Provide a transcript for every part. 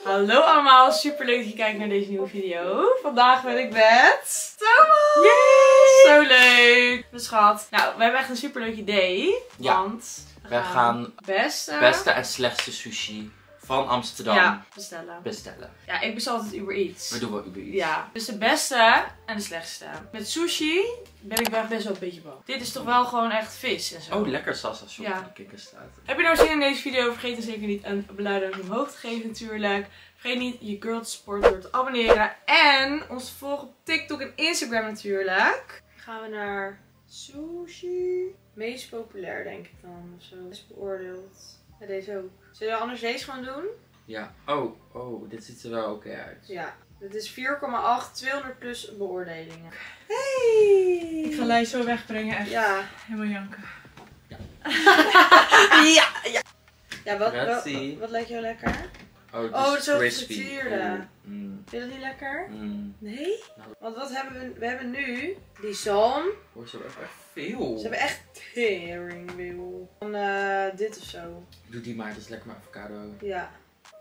Hallo allemaal, super leuk dat je kijkt naar deze nieuwe video. Vandaag ben ik met Thomas! Yay! Zo leuk! Dus schat, nou, we hebben echt een super leuk idee. Ja. Want we gaan beste en slechtste sushi van Amsterdam bestellen. Ja, ik bestel altijd Uber Eats. We doen wel Uber Eats. Ja, dus de beste en de slechtste. Met sushi ben ik best wel een beetje bang. Dit is toch wel gewoon echt vis en zo. Oh, lekker salsa soep Ja. van de Kikkerstraat. Heb je nou zin in deze video? Vergeet dan zeker niet een beluister omhoog te geven natuurlijk. Vergeet niet je girl te supporten door te abonneren. En ons te volgen op TikTok en Instagram natuurlijk. Dan gaan we naar sushi. Meest populair denk ik dan of zo. Is beoordeeld. Ja, deze ook. Zullen we anders deze gewoon doen? Ja. Oh, dit ziet er wel oké uit. Ja. Dit is 4,8, 200 plus beoordelingen. Hey! Ik ga Lij zo wegbrengen, echt. Ja. Helemaal janken. Ja. Ja, wat lijkt jou lekker? Oh, zo crispy. gefrituurde. Vind je dat niet lekker? Nee? Want wat hebben we? We hebben nu die zalm. Oh, ze hebben echt veel. Ze hebben echt tering veel. Van dit of zo. Doe die maar, dat is lekker met avocado. Ja.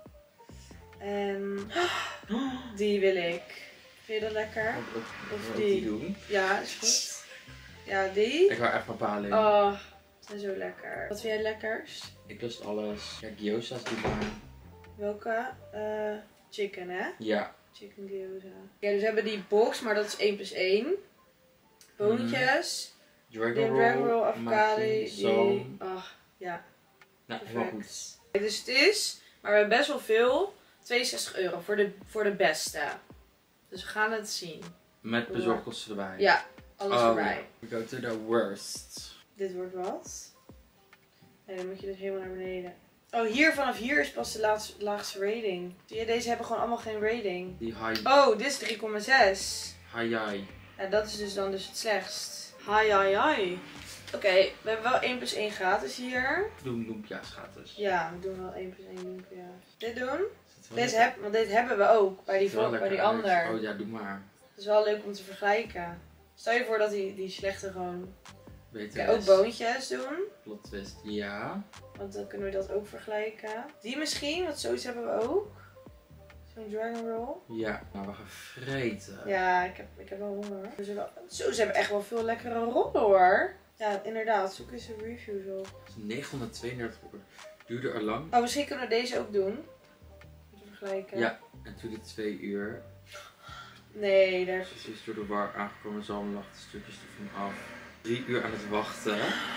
En die wil ik. Vind je dat lekker? Of die doen? Ja, is goed. Ja, die. Ik hou echt van paling. Oh, ze zijn zo lekker. Wat vind jij lekkers? Ik lust alles. Ja, gyoza's doe maar. Welke? Chicken, hè? Ja. Chicken gyoza. Ja, dus we hebben die box, maar dat is 1+1. Boontjes. Dragon roll, avocado. zalm. Ach, ja. Nou, Perfect. helemaal goed. Dus het is, maar we hebben best wel veel. €62 voor de beste. Dus we gaan het zien. Met bezorgkosten erbij. Ja, alles erbij. Ja. We go to the worst. Dit wordt wat. En dan moet je dus helemaal naar beneden. Oh, vanaf hier is pas de laagste rating. Zie je, deze hebben gewoon allemaal geen rating. Die high. Oh, dit is 3,6. High. Ja, dat is dus dan het slechtst. Hi. Oké, we hebben wel 1+1 gratis hier. Doen loempia's gratis. Ja, we doen wel 1+1 lumpia. Dit doen? Want dit hebben we ook bij die ander. Oh ja, doe maar. Het is wel leuk om te vergelijken. Stel je voor dat die slechte gewoon... Beter Ook boontjes doen. Plot twist, ja. Want dan kunnen we dat ook vergelijken. Die misschien, want zoiets hebben we ook. Zo'n dragon roll. Ja, nou we gaan vreten. Ja, ik heb wel honger. Ze hebben echt wel veel lekkere rollen hoor. Ja, inderdaad. Zoek eens een reviews op. 932 euro. Duurde er lang. Oh, misschien kunnen we deze ook doen. Om te vergelijken. Ja, en duurde 2 uur. Nee, daar... Precies door de war aangekomen zalm lag de stukjes ervan af. 3 uur aan het wachten.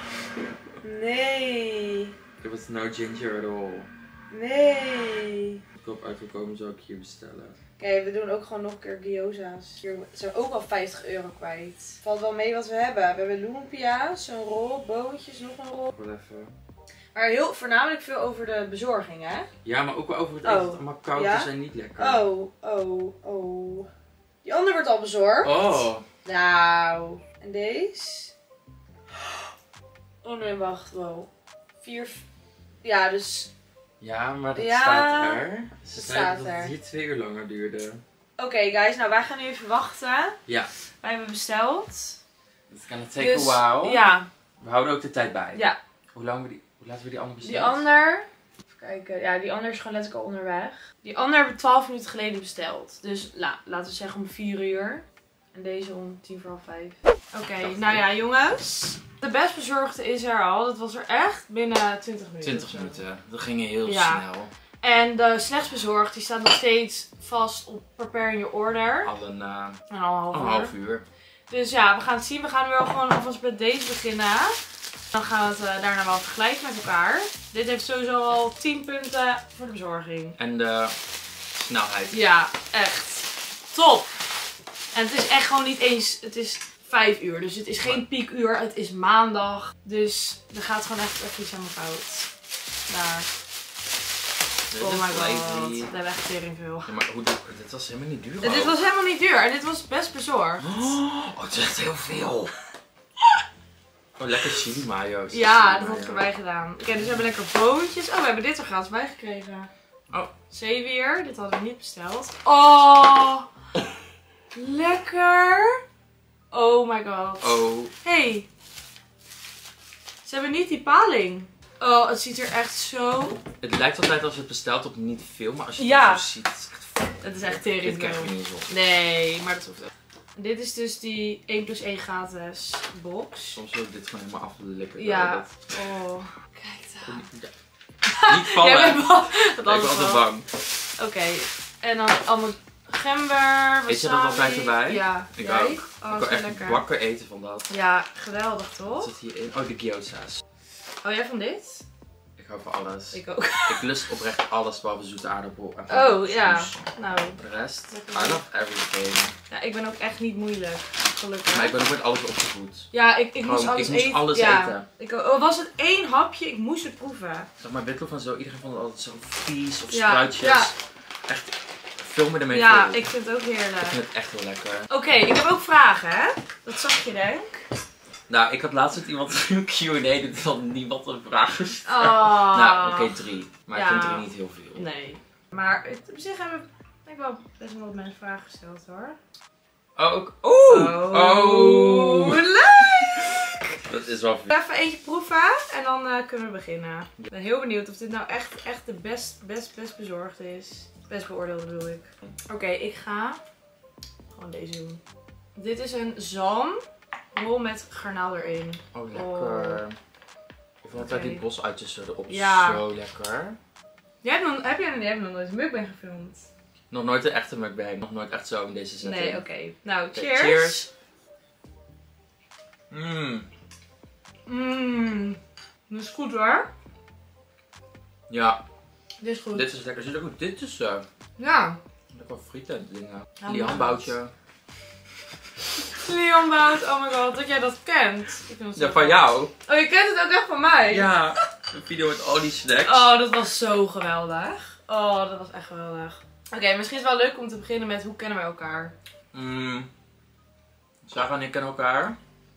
Nee. Er was no ginger at all. Nee. Goedkoop uitgekomen zou ik hier bestellen. Oké, we doen ook gewoon nog een keer gyoza's. Hier zijn we ook al €50 kwijt. Valt wel mee wat we hebben. We hebben lumpia's, zo'n rol, boontjes, nog een rol. Wel even. Maar voornamelijk veel over de bezorging, hè? Ja, maar ook wel over het eten. Het allemaal koud is en niet lekker. Oh. Die andere wordt al bezorgd. Oh. Nou. En deze? Oh nee, wacht. Wow. 4... Ja, dus... Ja, maar dat staat er. Ze staat zei dat het hier 2 uur langer duurde. Oké, guys. Nou, wij gaan nu even wachten. Ja. Wij hebben besteld. It's gonna take a while. Ja. We houden ook de tijd bij. Ja. Hoe laten we die andere bestellen? Die ander... Even kijken. Ja, die ander is gewoon letterlijk al onderweg. Die ander hebben we 12 minuten geleden besteld. Dus laten we zeggen om 4 uur. En deze om 5:10. Oké, nou ja jongens. De best bezorgde is er al. Dat was er echt binnen 20 minuten. 20 minuten. Dat ging heel snel. En de slechts bezorgd, die staat nog steeds vast op prepare your order. Al een half uur. Dus ja, we gaan het zien. We gaan nu wel gewoon alvast met deze beginnen. Dan gaan we het daarna wel vergelijken met elkaar. Dit heeft sowieso al 10 punten voor de bezorging. En de snelheid. Ja, echt. Top! En het is echt gewoon niet eens... Het is 5 uur. Dus het is geen piekuur. Het is maandag. Dus dan gaat het gewoon echt even iets helemaal fout. Daar. Oh my god. We hebben echt tering veel. Ja, maar dit was helemaal niet duur. Dit was helemaal niet duur. En dit was best bezorgd. Oh, het is echt heel veel. Oh, lekker chili mayo. Ja, dat had ik erbij gedaan. Oké, dus we hebben lekker boontjes. Oh, we hebben dit er gratis bij gekregen. Oh. Zeewier. Dit hadden we niet besteld. Oh. Lekker. Oh my god. Oh. Hey. Ze hebben niet die paling. Oh, het ziet er echt zo... Het lijkt altijd als je het bestelt op niet veel, maar als je Ja. het zo ziet, het is echt fucking. Het is echt Dit tering. krijg je niet eens op. Nee, maar dat hoeft ook. Dit is dus die 1+1 gratis box. Soms wil ik dit gewoon helemaal af willen likken. Ja. Oh, kijk daar. Niet vallen. Jij bent wel... Ik ben altijd bang. Oké, en dan allemaal gember, Eet je dat altijd erbij? Ja. Ik Jij? ook. Oh, Ik dat wil is echt lekker. wakker eten van dat. Ja, geweldig Wat toch? zit hierin? Oh, de gyoza's. Oh, jij van dit? Ik hou van alles. Ik ook. Ik lust oprecht alles behalve zoete aardappel. En Oh, ja. smoes. Nou, De rest, Lekker. I love everything. ja, ik ben ook echt niet moeilijk. Gelukkig. Maar ik ben ook met alles opgevoed. Ja, ik moest Gewoon, alles ik moest eten. alles ja. eten. Oh, was het 1 hapje? Ik moest het proeven. Zeg maar witlof en zo, iedereen vond het altijd zo vies of Ja, spruitjes. ja. Echt, vul me ermee Ja, vol. ik vind het ook heerlijk. Ik vind het echt heel lekker. Oké, ik heb ook vragen, hè? Dat zag je, denk ik. Nou, ik had laatst met iemand een Q&A dat dan niemand een vraag gesteld. Oh. Nou, oké, 3. Maar ik Ja. vind 3 niet heel veel. Nee. Maar op zich hebben ik wel best wel wat mensen vragen gesteld, hoor. Oh, ook. Oeh! Oh, leuk! Dat is wel veel. Even eentje proeven en dan kunnen we beginnen. Ik ben heel benieuwd of dit nou echt de best bezorgd is. Best beoordeeld bedoel ik. Oké, ik ga gewoon deze doen. Dit is een zalmrol met garnaal erin. Oh, lekker. Oh. Ik vond altijd Oké. die bosuitjes erop Ja. zo lekker. Jij hebt nog nooit een mukbang gefilmd? Nog nooit een echte mukbang. Nog nooit echt zo in deze setting. Nee, oké. Nou, Oké, cheers. cheers. Mmm. Mmm. Dat is goed hoor. Ja, Dit is goed. dit is lekker. Zit ook dit is Ja. lekker frieten en dingen. Ja, Lianboutje. Leon Bout, oh my god, dat jij dat kent. Ik vind het zo Ja, van vet. jou. Oh, je kent het ook echt van mij? Ja, een video met al die snacks. Oh, dat was zo geweldig. Oh, dat was echt geweldig. Oké, misschien is het wel leuk om te beginnen met hoe kennen wij elkaar? Sarah en ik kennen elkaar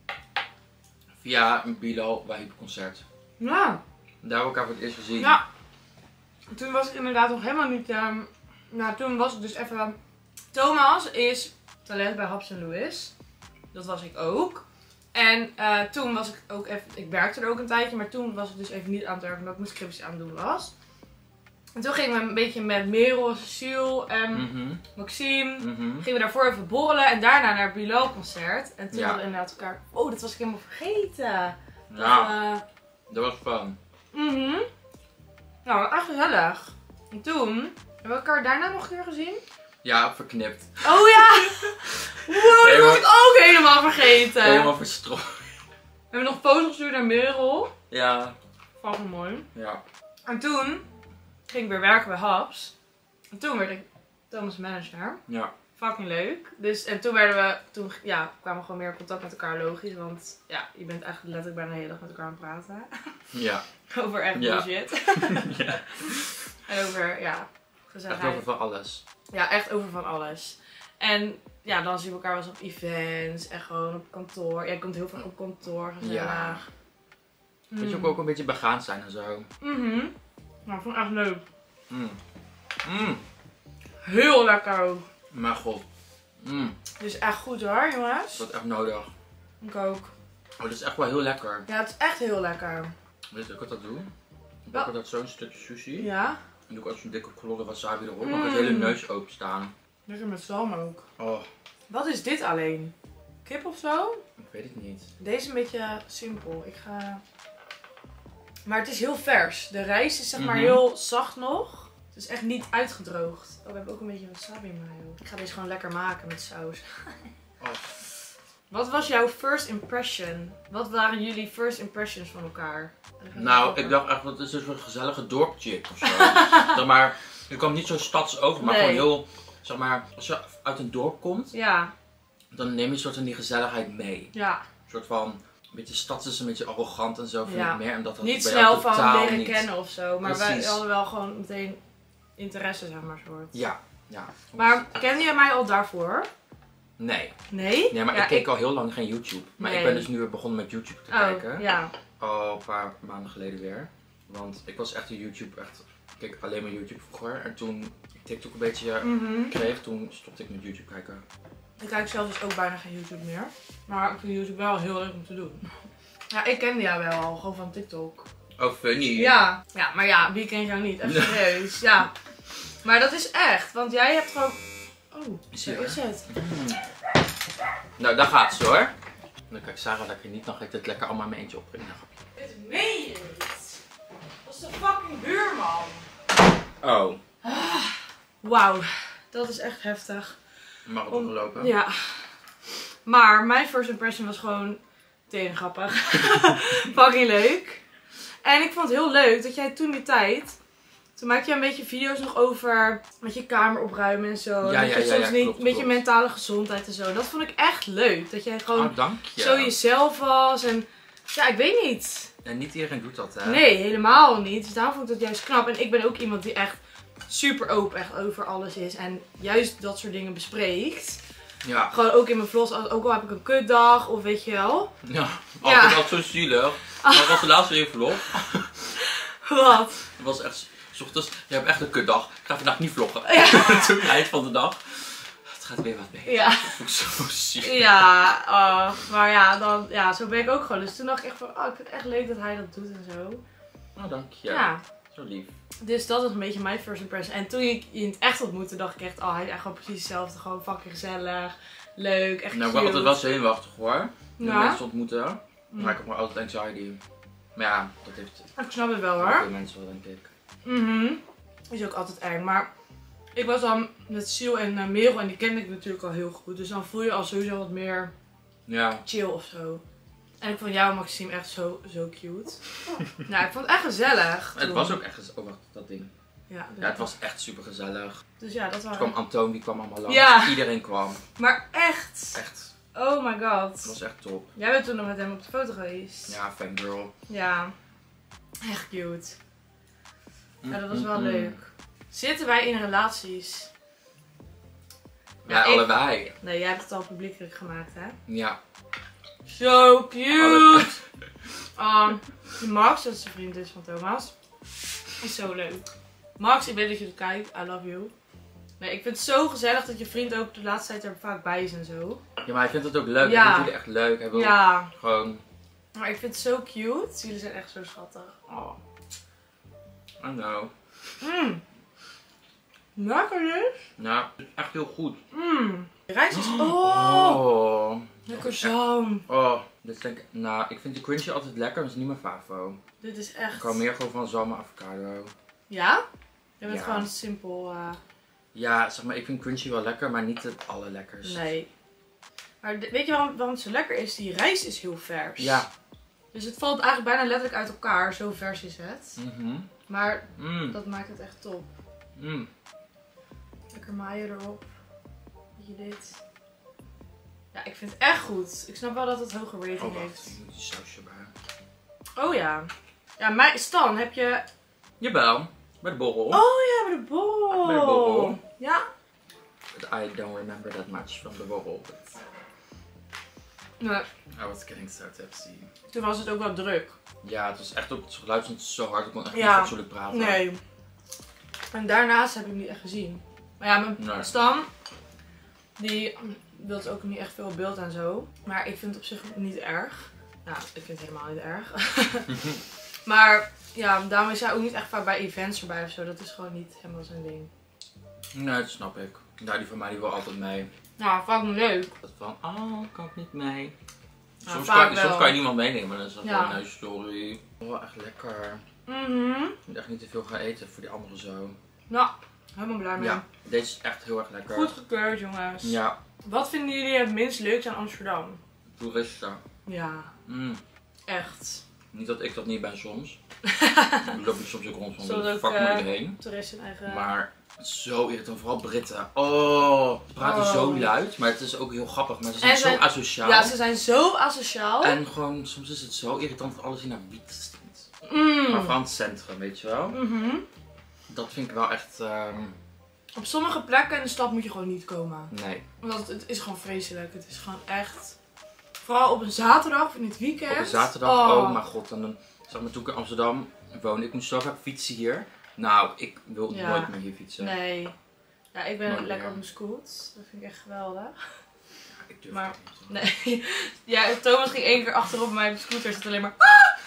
via een Bilal Wahib concert. Ja. Daar hebben we elkaar voor het eerst gezien. Ja. Toen was ik inderdaad nog helemaal niet... nou, toen was ik dus even... Thomas is talent bij Haps en Louis. Dat was ik ook. En toen was ik ook even... Ik werkte er ook een tijdje, maar toen was ik dus even niet aan het werken omdat ik mijn scriptie aan het doen was. En toen gingen we een beetje met Merel, Cecile en Maxime. Gingen we daarvoor even borrelen en daarna naar het Bilal concert. En toen Ja. hadden we inderdaad elkaar... Oh, dat was ik helemaal vergeten. Ja, dat was fun. Nou, echt gezellig. En toen hebben we elkaar daarna nog een keer gezien. Ja, verknipt. Oh ja! Wow, dat was ik ook helemaal vergeten. Helemaal verstrooid. We hebben nog foto's gestuurd naar Merel. Ja. Fucking mooi. Ja. En toen ging ik weer werken bij Haps. En toen werd ik Thomas' manager. Ja. Fucking leuk. Dus, en toen kwamen we gewoon meer in contact met elkaar, logisch. Want ja, je bent eigenlijk letterlijk bijna de hele dag met elkaar aan het praten. Ja. Over echt Ja. bullshit. Ja. En over, ja, Echt gezelligheid. over van alles. Ja, echt over van alles. En ja, dan zien we elkaar wel eens op events en gewoon op kantoor. Jij komt heel vaak op kantoor, gezellig. Ja. Weet je ook een beetje begaan zijn en zo. Nou, ik vond het echt leuk. Mm. Heel lekker ook. Maar god. Dus echt goed hoor, jongens. Dat is echt nodig. Ik ook. Oh, dit is echt wel heel lekker. Ja, het is echt heel lekker. Weet je hoe ik dat doe? Ik Wel- pak dat zo'n stukje sushi. Ja, En doe ik ook zo'n dikke klodder wasabi erop. Dan kan Mm. het hele neus openstaan. lekker met zalm ook. Oh, Wat is dit alleen? Kip of zo? ik weet het niet. Deze is een beetje simpel. Maar het is heel vers. De rijst is zeg maar heel zacht nog. Het is echt niet uitgedroogd. Oh, we hebben ook een beetje wasabi mayo. Ik ga deze gewoon lekker maken met saus. Oh. Wat was jouw first impression? Wat waren jullie first impressions van elkaar? Nou, ik dacht echt, dat is een soort gezellige dorpchick of zo. Zeg maar, je kwam niet zo stads over, maar Nee. gewoon heel, zeg maar, als je uit een dorp komt, Ja, dan neem je een soort van die gezelligheid mee. ja. Een soort van, een beetje stads is een beetje arrogant en zo, vind Ja. ik meer. En dat had Niet ik bij snel jou van totaal leren niet. kennen of zo. Maar wij Precies. hadden wel gewoon meteen interesse, zeg maar, soort. Ja, ja. Maar kende je mij al daarvoor? Nee. Nee? Nee, maar Ja, ik keek al heel lang geen YouTube. Maar Nee. ik ben dus nu weer begonnen met YouTube te Oh, kijken. ja. Al een paar maanden geleden weer. Want ik was echt een YouTube, ik keek alleen maar YouTube vroeger. En toen ik TikTok een beetje kreeg, toen stopte ik met YouTube kijken. Ik kijk zelf dus ook bijna geen YouTube meer. Maar ik vind YouTube wel heel leuk om te doen. Ja, ik kende jou wel al, gewoon van TikTok. Oh, funny. Ja. Ja, maar ja, wie kent jou niet? Even serieus. Ja. Maar dat is echt, want jij hebt gewoon... Oh, zo is het. Nou, daar gaat ze hoor. Dan kijk Sarah lekker niet, dan ga ik dit lekker allemaal in mijn eentje opbrengen. Dit meen je niet. Dat is de fucking buurman. Oh. Wauw, dat is echt heftig. Mag het opgelopen? Ja. Maar mijn first impression was gewoon tegen grappig. Fucking leuk. En ik vond het heel leuk dat jij toen die tijd... Toen maakte je een beetje video's nog over met je kamer opruimen en zo. Ja, dat je soms niet klopt, met je mentale gezondheid en zo. Dat vond ik echt leuk. Dat jij gewoon dank je. zo jezelf was. En ja, ik weet niet. En niet iedereen doet dat, hè? Nee, helemaal niet. Dus daarom vond ik dat juist knap. En ik ben ook iemand die echt super open echt over alles is. En juist dat soort dingen bespreekt. Ja. Gewoon ook in mijn vlogs, ook al heb ik een kutdag of weet je wel. Ja, altijd al zo zielig. Maar wat was de laatste weer vlog? Wat? Het was echt... 's ochtends, je hebt echt een kutdag. Ik ga vandaag niet vloggen. Ja. Toen eind van de dag. Het gaat weer wat beter. Ja. Dat vond ik zo ziek. Ja, maar ja, dan, ja, zo ben ik ook gewoon. Dus toen dacht ik echt van, oh, ik vind het echt leuk dat hij dat doet en zo. Oh, dank je. Ja. Zo lief. Dus dat was een beetje mijn first impression. En toen ik je in het echt ontmoette, dacht ik echt, oh, hij is echt gewoon precies hetzelfde. Gewoon fucking gezellig, leuk, echt Nou, ik cute. ben altijd wel zenuwachtig hoor. De Ja. mensen ontmoeten. Maar ik heb maar altijd anxiety. Maar ja, dat heeft Ik snap het wel heel hoor. veel mensen wel, denk ik. Is ook altijd eng. Maar ik was dan met Sil en Merel en die kende ik natuurlijk al heel goed. Dus dan voel je al sowieso wat meer Ja. chill of zo. En ik vond jou en Maxime echt zo cute. Nou, ik vond het echt gezellig. Het was ook echt gezellig. Oh, wacht, dat ding. Ja, Ja, het was echt super gezellig. Dus ja, dat Er waren... kwam Antoon, die kwam allemaal langs. Ja. Iedereen kwam. Maar echt. Echt. Oh my god. Het was echt top. Jij bent toen nog met hem op de foto geweest. Ja, fangirl. Ja. Echt cute. Ja, dat was wel leuk. Zitten wij in relaties? Ja, allebei. Nee, jij hebt het al publiekelijk gemaakt, hè? Ja. Zo cute! Max, dat is de vriend dus van Thomas, is zo leuk. Max, ik weet dat je het kijkt. I love you. Nee, ik vind het zo gezellig dat je vriend ook de laatste tijd er vaak bij is en zo. Ja, maar hij vindt het ook leuk. Ja. Hij vindt jullie echt leuk. Hij wil gewoon... Maar ik vind het zo cute. Jullie zijn echt zo schattig. Oh. I know. Lekker dus? Nou, echt heel goed. De rijst is... Oh. Lekker zoom. Oh. Dit denk ik... Nou, ik vind de crunchy altijd lekker, maar het is niet mijn favo. Dit is echt... Ik hou meer gewoon van zalm en avocado. Ja? Je bent Ja. gewoon simpel... Ja, zeg maar, ik vind crunchy wel lekker, maar niet het allerlekkerst. Nee. Maar weet je waarom het zo lekker is? Die rijst is heel vers. Ja. Dus het valt eigenlijk bijna letterlijk uit elkaar. Zo vers is het. Maar dat maakt het echt top. Lekker maaien erop. Weet je dit? Ja, ik vind het echt goed. Ik snap wel dat het hoge rating Oh, wacht. heeft. Ik moet die sausje bij. Oh ja. Ja, Stan, heb je... Jawel. Bij de borrel. Oh ja, bij de borrel. Bij de borrel. Ja. But I don't remember that much from the borrel. But Nee, I was getting so tipsy. toen was het ook wel druk. Ja, het was echt ook, het geluid stond zo hard, ik kon echt niet Ja. fatsoenlijk praten. Nee. En daarnaast heb ik hem niet echt gezien. Maar ja, mijn Nee. Stan, die wil ook niet echt veel beeld en zo. Maar ik vind het op zich niet erg. Nou, ik vind het helemaal niet erg. Maar ja, daarom is hij ook niet echt vaak bij events erbij of zo. Dat is gewoon niet helemaal zijn ding. Nee, dat snap ik. Nou, die van mij die wil altijd mee. Nou, vaak niet leuk. Dat van, oh, kan ik niet mee. Nou, Soms, vaak soms wel. kan je niemand meenemen, dan is dat Ja. gewoon een story. Oh, echt lekker. Je Ik moet echt niet te veel gaan eten voor die andere zo. Nou, helemaal blij mee. Ja, deze is echt heel erg lekker. Goed gekeurd, jongens. Ja, Wat vinden jullie het minst leukst aan Amsterdam? toeristen. Ja, echt. Niet dat ik dat niet ben soms. Ik loop soms ook rond van Soms de ook, fuck moet ik heen. Toeristen eigen... Maar zo irritant, vooral Britten. Oh, ze praten zo luid, maar het is ook heel grappig. Maar ze zijn En zo zijn- asociaal. Ja, ze zijn zo asociaal. En gewoon, soms is het zo irritant dat alles hier naar wiet stinkt. Maar vooral het centrum, weet je wel. Dat vind ik wel echt, Op sommige plekken in de stad moet je gewoon niet komen. nee. Want het is gewoon vreselijk. Het is gewoon echt... Vooral op een zaterdag of in het weekend. Op een zaterdag, oh mijn god. En dan, zeg maar, toen ik in Amsterdam woonde, ik moest zo vaak fietsen hier. Nou, ik wil Ja. nooit meer hier fietsen. Nee. Ja, ik ben Nooit lekker meer. op mijn scoot. Dat vind ik echt geweldig. Ik durf Maar- het niet. Nee. Ja, Thomas ging 1 keer achterop mij op de scooter. Zit alleen maar...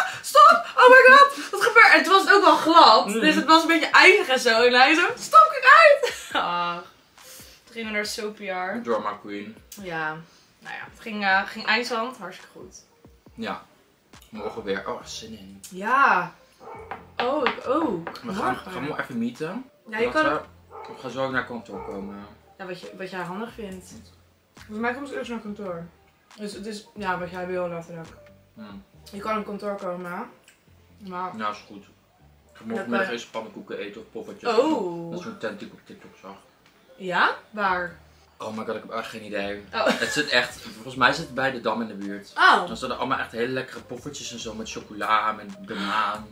stop! Oh my god, wat gebeurt? En toen was het ook wel glad, dus het was een beetje eindig en zo. En hij zo, stop, kijk uit! Toen gingen we naar de Sopiar. Drama queen. Ja, nou ja, het ging IJsland, hartstikke goed. Ja, morgen weer. Oh, zin in. Ja. Oh, ik ook. We gaan we even meeten. Ja, je kan... We gaan zo ook naar kantoor komen. Ja, wat jij handig vindt. Voor mij komt het eerst naar kantoor. Dus het is, ja, wat jij wil natuurlijk. Je kan op kantoor komen. Maar... Nou, is goed. Ik ga morgenmiddag eens pannenkoeken eten of poffertjes. Oh. Dat is zo'n tent die ik op TikTok zag. Ja? Waar? Oh my god, ik heb echt geen idee. Oh. Het zit echt, volgens mij zit het bij de Dam in de buurt. Oh. Dan staan er allemaal echt hele lekkere poffertjes en zo met chocola, met banaan.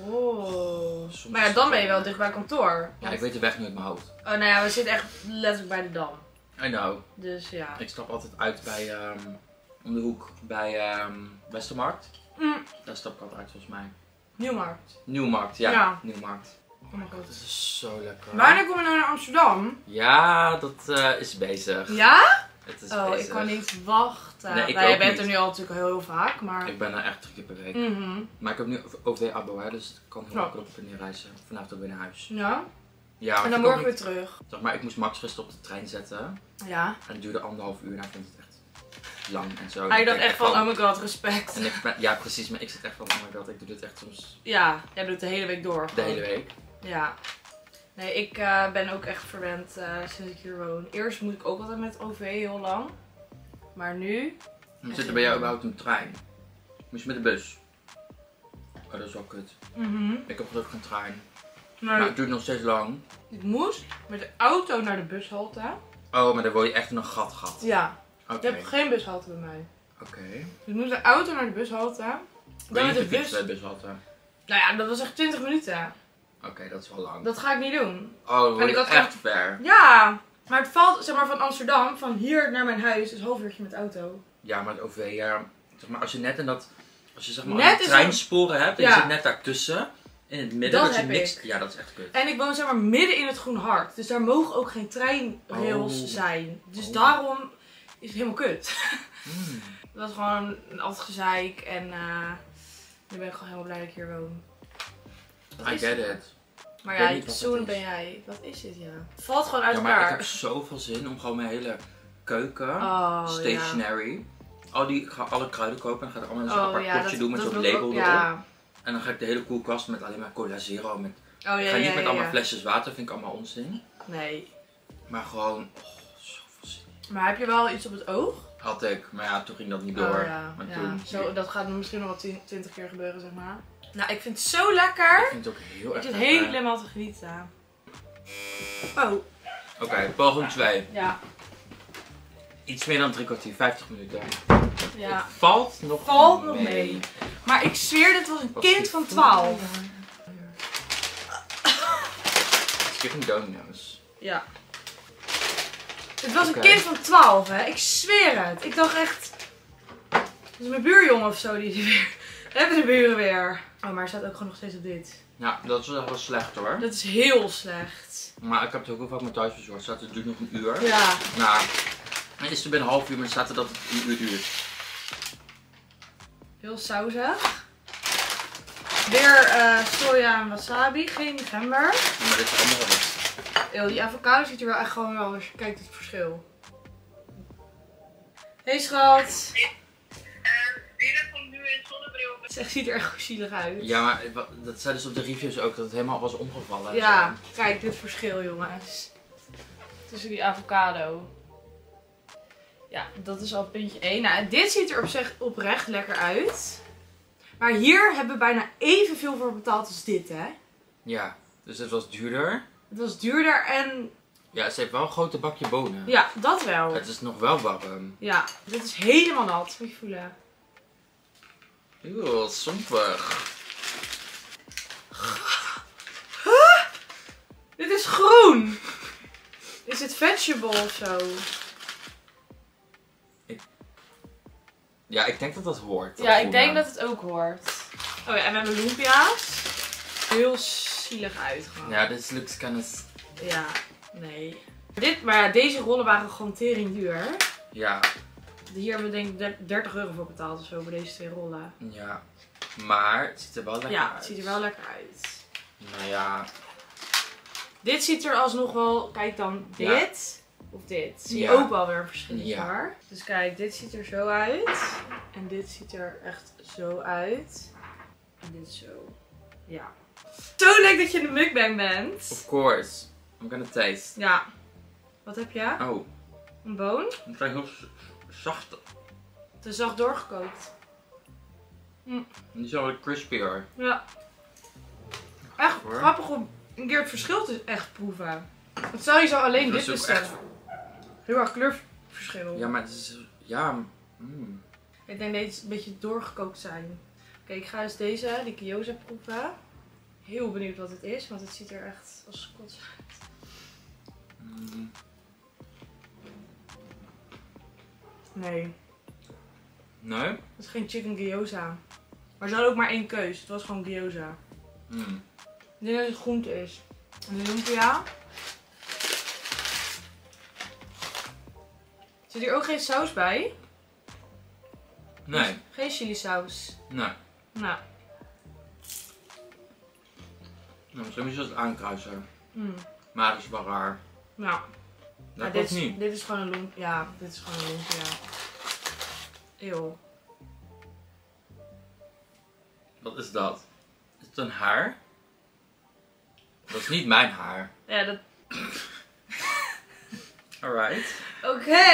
Oh. Soms Maar ja, dan ben je wel dicht bij kantoor. Ja, ik weet de weg niet uit mijn hoofd. Oh, nou ja, we zitten echt letterlijk bij de Dam. I know. Dus ja. Ik stap altijd uit bij, om de hoek, bij Westermarkt. Daar stap ik altijd uit volgens mij. Nieuwmarkt. Nieuwmarkt, ja. Ja. Nieuwmarkt. Oh my god. Dat is zo lekker. Wanneer kom je nou naar Amsterdam? Ja, dat is bezig. Ja? Het is Oh, bezig. ik kan niet wachten. Nee, ik nou, je ook bent niet. er nu al natuurlijk heel vaak, maar... Ik ben er echt 3 keer per week. Mhm. Maar ik heb nu OV-abo, hè, dus ik kan heel Ja. makkelijk op en neer reizen. Vanavond ook weer naar huis. Ja? Ja, En vind dan ik ook morgen weer niet- terug. Zeg maar, ik moest Max gisteren op de trein zetten. Ja. En het duurde 1,5 uur. Nou, ik vind het echt lang en zo. Hij Ik dacht denk echt van, oh my god, respect. En ik ben, ja, precies. Maar ik zit echt van, oh my god, ik doe dit echt soms Ja, jij doet het de hele week door. de gewoon. hele week. Ja. Nee, ik ben ook echt verwend sinds ik hier woon. Eerst moet ik ook altijd met OV heel lang. Maar nu... We zitten bij jou überhaupt een trein. Moest je met de bus? Oh, dat is wel kut. Ik heb gelukkig een trein. Maar het duurt nog steeds lang. Ik moest met de auto naar de bushalte. Oh, maar dan word je echt in een gat. Ja. Oké. Je hebt geen bushalte bij mij. Oké. Dus ik moest de auto naar de bushalte. Dan met de bus. bij de bushalte. Nou ja, dat was echt 20 minuten. Oké, dat is wel lang. Dat ga ik niet doen. Oh, dan word ik je had echt ver. Ja. Maar het valt, zeg maar, van Amsterdam, van hier naar mijn huis, is een half uurtje met de auto. Ja, maar het OV, ja. Zeg maar, als je net in dat... Als je zeg maar Net is treinsporen hebt en Ja. je zit net daartussen. In het midden, Dat dat je heb niks... ik. Ja, dat is echt kut. En ik woon zeg maar midden in het Groen Hart. Dus daar mogen ook geen treinrails Oh. zijn. Dus Oh. daarom is het helemaal kut. Mm. Dat was gewoon een altijd gezeik. En nu ben ik gewoon helemaal blij dat ik hier woon. Wat I is get het? it. Maar Ik weet ja, niet wat zoon het ben is. jij. Wat is dit, ja? Het valt gewoon uit Ja, maar ik elkaar. heb zoveel zin om gewoon mijn hele keuken, Oh, stationery, ik ga alle kruiden kopen en ga er allemaal in zo'n apart ja, potje doen met zo'n wil ik label ook, erop. ja. En dan ga ik de hele koelkast met alleen maar Cola Zero. Met, Oh ja, ik ga niet met allemaal ja. flesjes water, vind ik allemaal onzin. Nee. Maar gewoon, zoveel zin. Maar heb je wel iets op het oog? Had ik, maar ja, toen ging dat niet door. Oh, ja. Maar Ja. toen, Zo, dat gaat misschien nog wel 20 keer gebeuren, zeg maar. Nou, ik vind het zo lekker. ik vind het ook heel Ik erg zit lekker. helemaal te genieten. Oh, Oké, poging 2. ja. Iets meer dan 3 kwartier, 50 minuten. Ja. Valt nog mee. Maar ik zweer, dit was een Wat kind is van dit? 12. Skipping Domino's. Ja. Het was een Oké. kind van 12, hè. Ik zweer het. Ik dacht echt... Dat is mijn buurjongen of zo die weer... Daar hebben de buren weer. Oh, maar hij staat ook gewoon nog steeds op dit. Ja, dat is wel slecht hoor. Dat is heel slecht. Maar ik heb het ook wel vaak met thuis bezorgd. Het duurt nog een uur. Ja. Nou, het is er binnen een half uur, maar er staat er dat het een uur duurt. Heel sausig. Weer soja en wasabi. Geen gember. Maar dit is allemaal wel. Eeuw, die avocado ziet er wel echt gewoon wel, als je kijkt het verschil. Hey schat. Binnen van nu in zonnebril. Het ziet er echt zielig uit. Ja, maar dat zei dus op de reviews ook, dat het helemaal was omgevallen. en Ja, zo. kijk dit verschil jongens. Tussen die avocado. Ja, dat is al puntje 1. Nou, dit ziet er op zich oprecht lekker uit. Maar hier hebben we bijna evenveel voor betaald als dit, hè. Ja, dus het was duurder. Het was duurder en... Ja, ze heeft wel een grote bakje bonen. Ja, dat wel. Het is nog wel warm. Ja, dit is helemaal nat. Moet je voelen. Eeuw, sompig. Dit is groen. Is het vegetable of zo? Ja, ik denk dat dat hoort. Ja, ik denk dat het ook hoort. Oh ja, en we hebben lumpia's. Heel zielig uit gewoon. Ja, dit looks kind of... Ja, nee. Maar ja, deze rollen waren gewoon tering duur. Ja, Hier hebben we denk ik 30 euro voor betaald of zo voor deze 2 rollen. ja. Maar het ziet er wel lekker uit. Ja, het ziet er wel lekker uit. Nou ja. Dit ziet er alsnog wel... Kijk dan, dit of dit. Zie je Ja. ook wel weer een verschil Ja. hoor. Dus kijk, dit ziet er zo uit. En dit ziet er echt zo uit. En dit zo. Ja. Zo leuk dat je in de mukbang bent. Of course. I'm gonna taste. Ja. Wat heb je? Oh, Een boon? het zijn heel zacht. Het is zacht doorgekookt. Die zijn wel crispy hoor. Ja. Echt Hoor. grappig om een keer het verschil te echt proeven. Want stel je zou alleen Dat dit is ook bestellen. echt... Heel erg kleurverschil. Ja, maar het is... Ja. Ik denk dat deze een beetje doorgekookt zijn. Oké, ik ga dus deze, die gyoza proeven. Heel benieuwd wat het is, want het ziet er echt als kots uit. Nee, Nee? het is geen chicken gyoza. Maar ze hadden ook maar één keus. Het was gewoon gyoza. Ik denk dat het groente is. En de lumpia. Zit hier ook geen saus bij? Nee. Geen chili saus. Nee. Nou. Nou, misschien is het aankruisen. Mm. Maar dat is wel raar. Nou. Dat dit, klopt niet. dit is gewoon een lumpia. Ja, dit is gewoon een lumpia. Eeuw. Wat is dat? Is het een haar? Dat is niet mijn haar. Ja, dat... Alright. Oké.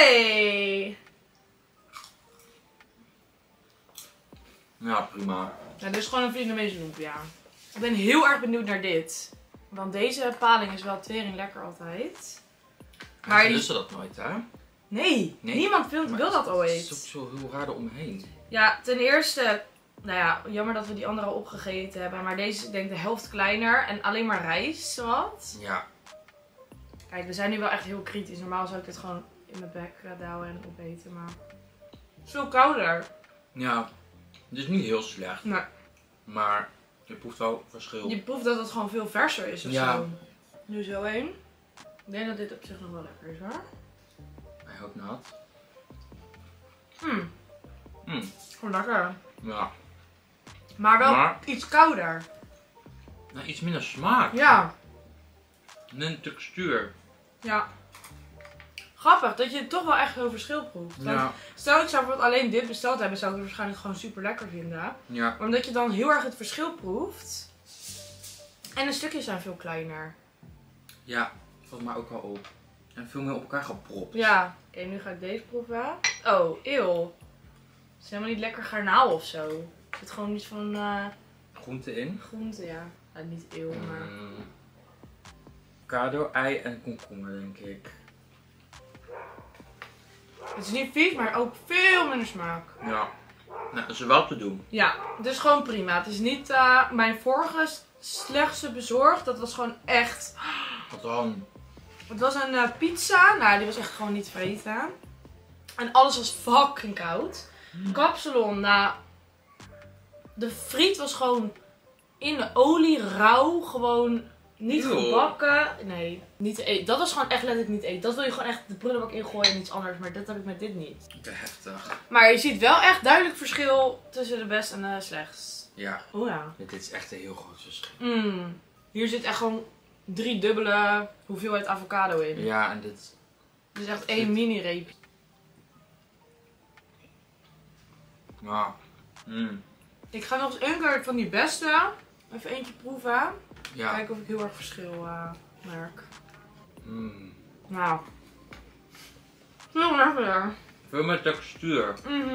Ja, prima. Ja, dit is gewoon een Vietnamese lumpia. Ik ben heel erg benieuwd naar dit. Want deze paling is wel tering lekker altijd. Maar die- ze lusten dat nooit, hè? Nee, niemand wil dat Het ooit. is ook zo heel raar eromheen. Ja, ten eerste, nou ja, jammer dat we die andere al opgegeten hebben. Maar deze is denk ik de helft kleiner en alleen maar rijst, zowat. Ja. Kijk, we zijn nu wel echt heel kritisch. Normaal zou ik dit gewoon in mijn bek douwen en opeten, maar... Het is veel kouder. Ja. Het is niet heel slecht. Nee. Maar je proeft wel verschil. Je proeft dat het gewoon veel verser is of Ja. zo. Nu zo één. Ik denk dat dit op zich nog wel lekker is hoor. I hope not. Gewoon lekker. Ja. Maar wel Maar- iets kouder. Nou, iets minder smaak. Ja. En een textuur. Ja. Grappig dat je toch wel echt veel verschil proeft. Want Ja. stel ik zou bijvoorbeeld alleen dit besteld hebben, zou ik het waarschijnlijk gewoon super lekker vinden. Ja. Maar omdat je dan heel erg het verschil proeft. En de stukjes zijn veel kleiner. Ja. Valt mij ook wel op. En veel meer op elkaar gepropt. Ja. Oké, nu ga ik deze proeven. Oh, eeuw. Het is helemaal niet lekker garnaal of zo. Er zit gewoon iets van Groente in. groente, ja. Nou, niet eeuw, maar... Avocado, ei en komkommer, denk ik. Het is niet vies, maar ook veel minder smaak. Ja. Nou, dat is wel te doen. Ja, het is gewoon prima. Het is niet mijn vorige slechtste bezorgd. Dat was gewoon echt... Wat dan? Het was een pizza. Nou, die was echt gewoon niet vreten. En alles was fucking koud. Kapsalon, nou... De friet was gewoon in de olie, rauw. Gewoon niet Eeuw. gebakken. Nee, niet te eten. Dat was gewoon echt letterlijk niet eten. Dat wil je gewoon echt de prullenbak ingooien en iets anders. Maar dat heb ik met dit niet. Te heftig. Maar je ziet wel echt duidelijk verschil tussen de best en de slechtst. Ja. Oh ja. Dit is echt een heel groot verschil. Hier zit echt gewoon 3-dubbele hoeveelheid avocado in. Ja, en dit... Dus echt één mini reep. Ja. Ik ga nog eens één keer van die beste even eentje proeven. Ja. Kijken of ik heel erg verschil merk. Nou. Veel lekkerder. Veel meer textuur.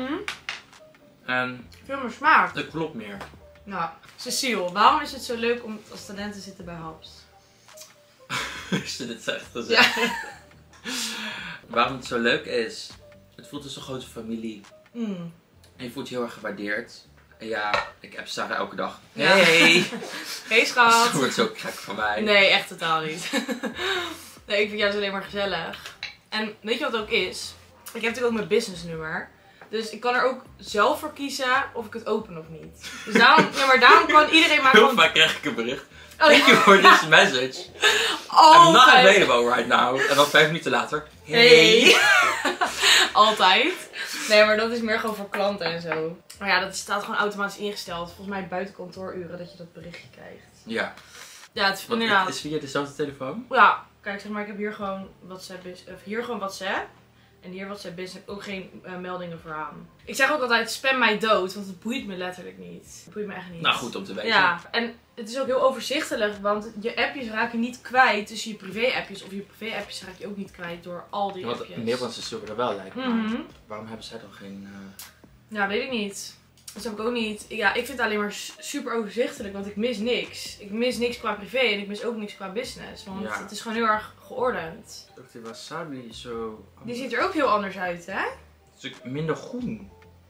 En Veel meer smaak. het klopt meer. Nou, Cecile, waarom is het zo leuk om als talent te zitten bij Haps? Als je dit zegt te zeggen. Waarom het zo leuk is. Het voelt als een grote familie. En je voelt je heel erg gewaardeerd. En ja, ik heb Sarah elke dag. Ja. Hey! Hey schat. Ze wordt zo gek van mij. Nee, echt totaal niet. Nee, ik vind juist alleen maar gezellig. En weet je wat het ook is? Ik heb natuurlijk ook mijn businessnummer. Dus ik kan er ook zelf voor kiezen of ik het open of niet. Dus daarom, ja, maar daarom kan iedereen maar Heel gewoon... vaak krijg ik een bericht. Oh, Thank you for this message. I'm not altijd. available right now. En dan 5 minuten later. Hey. Altijd. Nee, maar dat is meer gewoon voor klanten en zo. Maar ja, dat staat gewoon automatisch ingesteld. Volgens mij buiten kantooruren dat je dat berichtje krijgt. Ja. Ja, het is Want inderdaad. is via dezelfde telefoon? Ja, kijk, zeg maar, ik heb hier gewoon WhatsApp, of hier gewoon WhatsApp. En hier WhatsApp Business heb ik ook geen meldingen voor aan. Ik zeg ook altijd, spam mij dood, want het boeit me letterlijk niet. Het boeit me echt niet. Nou, goed om te weten. Ja, en het is ook heel overzichtelijk, want je appjes raak je niet kwijt tussen je privé-appjes. Of je privé-appjes raak je ook niet kwijt door al die Want appjes. Nederlandse sturen er wel lijkt me. Mhm. Waarom hebben zij dan geen... Ja, weet ik niet. Dat heb ik ook niet. Ja, ik vind het alleen maar super overzichtelijk, want ik mis niks. Ik mis niks qua privé en ik mis ook niks qua business. Want Ja. het is gewoon heel erg geordend. Ook die wasabi zo... Die ziet er ook heel anders uit, hè? Een stuk minder groen.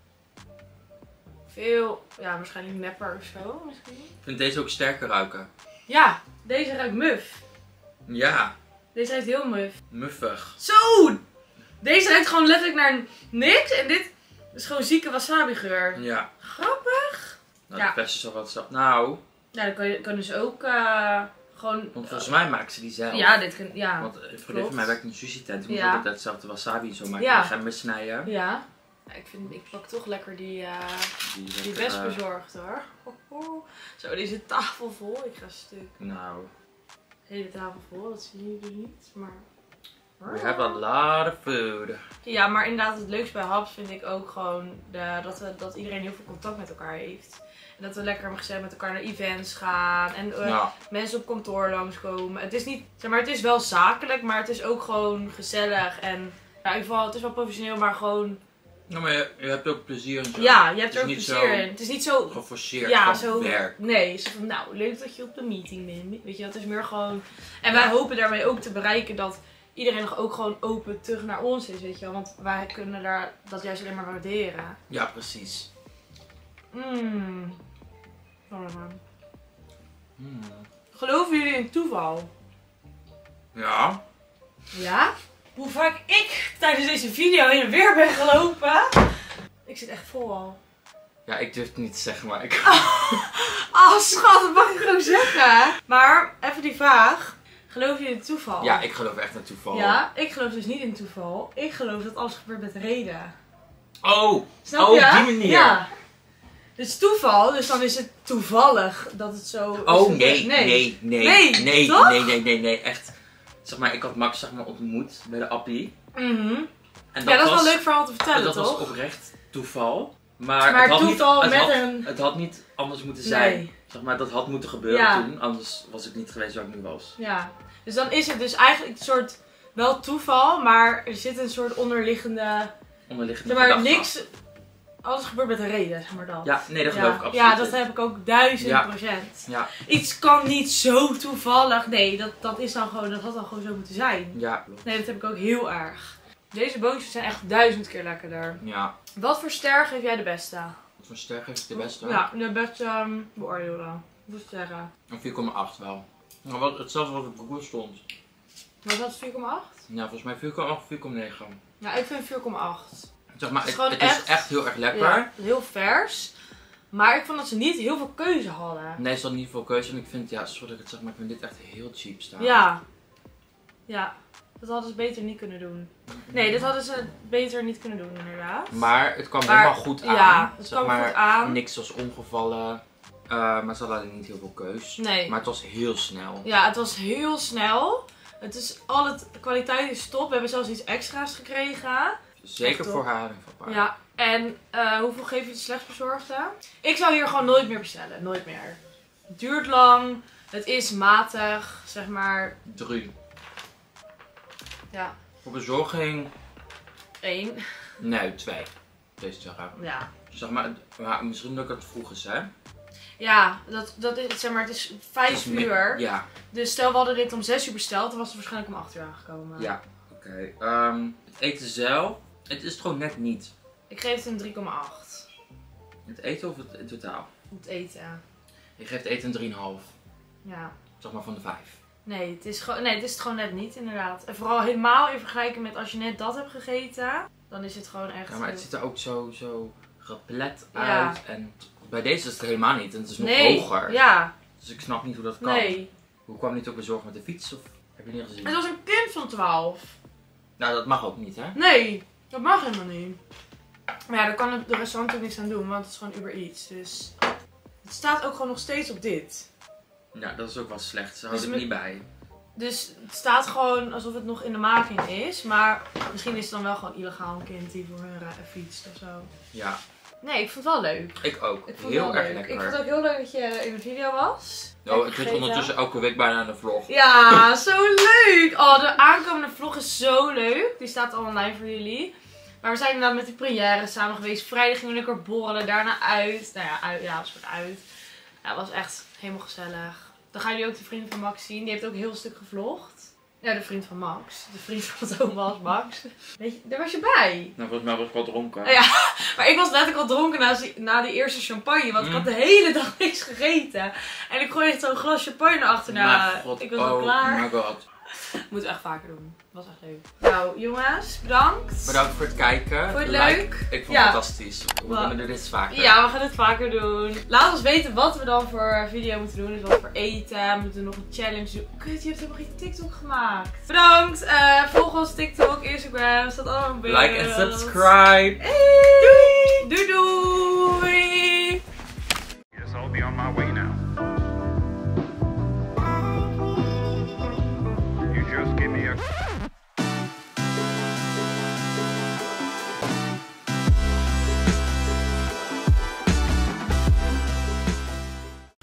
Veel, ja, waarschijnlijk nepper of zo misschien. Ik vind deze ook sterker ruiken. Ja, deze ruikt muf. Ja, Deze ruikt heel muf. muffig. Zo! Deze ruikt gewoon letterlijk naar niks en dit is gewoon zieke wasabi geur. Ja. Grappig. Nou, Ja. de beste is al wat zo. Nou, Ja, dan kunnen ze ook gewoon... want volgens mij maken ze die zelf. Ja, dit kan... Ja. Want een vriendin klopt. van mij werkt in een sushi tent. Die moet Ja. altijd hetzelfde wasabi zo maken. Ja. En gember snijden. Ja. Ja, ik pak toch lekker die Die best bezorgd hoor. Zo, deze tafel vol. Ik ga stuk. Nou, De hele tafel vol, dat zien jullie dus niet. Maar... we have a lot of food. Ja, maar inderdaad het leukste bij Haps vind ik ook gewoon dat iedereen heel veel contact met elkaar heeft. En dat we lekker gezellig met elkaar naar events gaan. En Ja. mensen op kantoor langskomen. Het is niet, zeg maar, het is wel zakelijk, maar het is ook gewoon gezellig. En ja, in ieder geval, het is wel professioneel, maar gewoon... Ja, maar je hebt ook plezier en zo. Ja, je hebt Het er is ook niet plezier zo in. Het is niet zo... geforceerd Ja, van zo... werk. Nee, zo van, nou, leuk dat je op de meeting bent. Weet je, het is meer gewoon... En wij hopen daarmee ook te bereiken dat iedereen nog ook gewoon open terug naar ons is, weet je wel. Want wij kunnen daar dat juist alleen maar waarderen. Ja, precies. Mmm. Hmm. Geloven jullie in toeval? Ja. Ja? Hoe vaak ik tijdens deze video heen en weer ben gelopen? Ik zit echt vol al. Ja, ik durf het niet te zeggen, maar ik... Oh schat, dat mag ik gewoon zeggen. Maar, even die vraag. Geloof je in toeval? Ja, ik geloof echt in toeval. Ja, ik geloof dus niet in toeval. Ik geloof dat alles gebeurt met reden. Oh! Snap Oh, je? op die manier. Ja. Dus toeval, dus dan is het toevallig dat het zo is. Oh, nee, toch? nee, echt. Zeg maar, ik had Max zeg maar ontmoet bij de appie. Mhm. En Ja, dat is wel een leuk verhaal te vertellen, dat toch? was oprecht toeval. Maar Maar het had toeval niet, met een... het had niet anders moeten zijn. Nee. Zeg maar, dat had moeten gebeuren Ja. toen. Anders was ik niet geweest waar ik nu was. Ja. Dus dan is het dus eigenlijk een soort... Wel toeval, maar er zit een soort onderliggende... Onderliggende Zeg maar, gedachte. niks... Alles gebeurt met een reden, zeg maar dat. Ja, nee, dat geloof ik absoluut. Ja, dat heb ik ook 1000%. Ja. Iets kan niet zo toevallig. Nee, dat is dan gewoon... Dat had dan gewoon zo moeten zijn. Ja, klopt. Nee, dat heb ik ook heel erg. Deze boontjes zijn echt 1000 keer lekkerder. Ja. Wat voor ster geef jij de beste? Wat voor ster geef ik de beste? Ja, de beste beoordelen. Moet ik zeggen. Een 4,8 wel. Nou, wat, hetzelfde wat op Google stond. Was dat 4,8? Ja, volgens mij 4,8, 4,9. Ja, ik vind 4,8. Zeg maar, Het is het, gewoon het is echt heel erg lekker. Ja, heel vers. Maar ik vond dat ze niet heel veel keuze hadden. Nee, er zat niet veel keuze. En ik vind, ja, sorry dat ik het zeg, maar ik vind dit echt heel cheap staan. Ja. Ja. Dat hadden ze beter niet kunnen doen. Nee, dit hadden ze beter niet kunnen doen, inderdaad. Maar het kwam Maar, helemaal goed aan. ja, het zeg kwam maar, goed aan. Niks was omgevallen. Maar ze hadden niet heel veel keus. Nee. Maar het was heel snel. Ja, het was heel snel. Het is de kwaliteit is top. We hebben zelfs iets extra's gekregen. Zeker Echt voor top. haring van paard. Ja, en hoeveel geef je de slechtbezorgde? Ik zou hier gewoon nooit meer bestellen. Nooit meer. Het duurt lang. Het is matig. Zeg maar. 3. Ja. Voor bezorging, 1. nee, 2. Deze zeggen. Ja. Zeg maar, misschien dat ik het vroeg is, hè? Ja, dat is, zeg maar, het is 5 uur. Ja. Dus stel we hadden dit om 6 uur besteld, dan was het waarschijnlijk om 8 uur aangekomen. Ja, oké. Het eten zelf, het is het gewoon net niet. Ik geef het een 3,8. Het eten of het in totaal? Het eten. Je geeft eten een 3,5. Ja. Zeg maar van de 5. Nee, het is het gewoon net niet, inderdaad. En vooral helemaal in vergelijking met als je net dat hebt gegeten, dan is het gewoon echt... Ja, maar het ziet er ook zo geplet Ja. uit. En bij deze is het helemaal niet. En het is nog Nee. hoger. Ja. Dus ik snap niet hoe dat kan. Nee. Hoe kwam niet ook bezorgd met de fiets? Of heb je niet gezien? Het was een kind van 12. Nou, dat mag ook niet, hè? Nee, dat mag helemaal niet. Maar ja, daar kan de restaurant ook niks aan doen, want het is gewoon Uber Eats. Dus het staat ook gewoon nog steeds op dit. Ja, dat is ook wel slecht. Ze houden het niet bij. Dus het staat gewoon alsof het nog in de making is. Maar misschien is het dan wel gewoon illegaal een kind die voor hun fietst of zo. Ja. Nee, ik vond het wel leuk. Ik ook. Ik vond Heel het erg leuk. lekker. Ik vond het ook heel leuk dat je in de video was. Oh, ik zit ondertussen elke week bijna aan de vlog. Ja, zo leuk! Oh, de aankomende vlog is zo leuk. Die staat al online voor jullie. Maar we zijn inderdaad met die première samen geweest. Vrijdag gingen we lekker borrelen, daarna uit. Nou ja, ja, een soort uit. Ja, het was echt helemaal gezellig. Dan gaan jullie ook de vriend van Max zien. Die heeft ook een heel stuk gevlogd. Ja, de vriend van Max. De vriend van Thomas, Max. Weet je, daar was je bij. Nou, volgens mij was ik wel dronken. Ja, maar ik was letterlijk al dronken na die eerste champagne. Want ik had de hele dag niks gegeten. En ik gooide echt zo'n glas champagne achterna. Ik was al klaar. Oh my god. Moeten we echt vaker doen. Dat was echt leuk. Nou, jongens, bedankt. Bedankt voor het kijken. Vond je het Like. leuk? Ik vond het fantastisch. We kunnen dit vaker. Ja, we gaan het vaker doen. Laat ons weten wat we dan voor video moeten doen. Dus wat voor eten. Moeten we nog een challenge doen. Kut, je hebt helemaal geen TikTok gemaakt. Bedankt. Volg ons TikTok, Instagram. Staat allemaal in beeld. Like en subscribe. Hey. Doei doei. Yes, I'll be on my way now. You just give me a